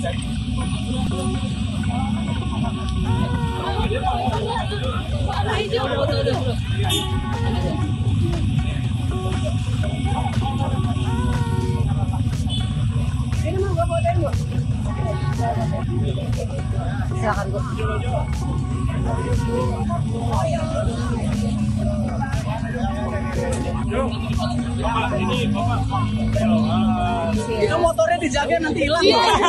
Silakan Bu. Itu motornya dijaga nanti hilang.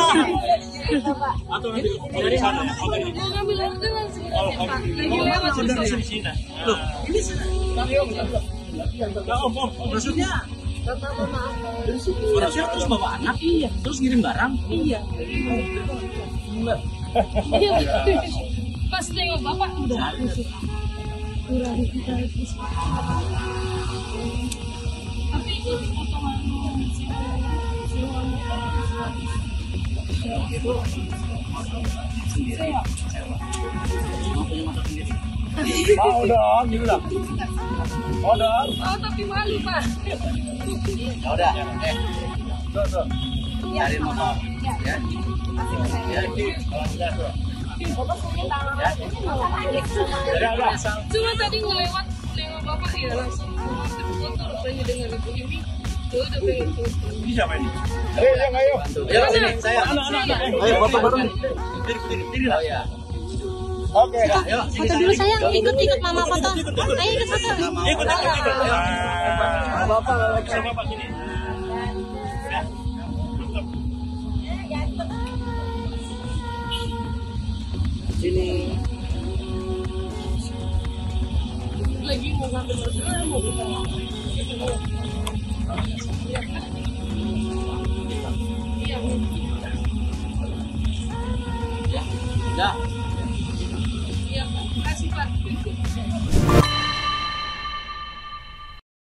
Atau nanti dari sana. Ngambil aja langsung. Loh, ini maksudnya harusnya terus bawa anak, iya, terus ngirim barang, iya. Pas tengok bapak udah kurang kita itu. Tapi itu potongan sewa Mau dong, gitu lah. Mau dong. Oh, tapi malu Pak. Ya udah, tuh, cari motor, ya. Cuma tadi ngelewat nengok bapak ya langsung foto rupanya dengan ibu ini. Tuh udah pengen foto. Ini siapa ini? Ayo, sini, saya. Ayo, bapak bareng. Diri lah ya. Oke. Foto dulu sayang, ikut mama foto. Ayo ikut foto. Ikut. Bapak sini. Sini. Lagi mau ngambil motor, mau buka. Iya. Ya. Iya, Pak. Kasih Pak.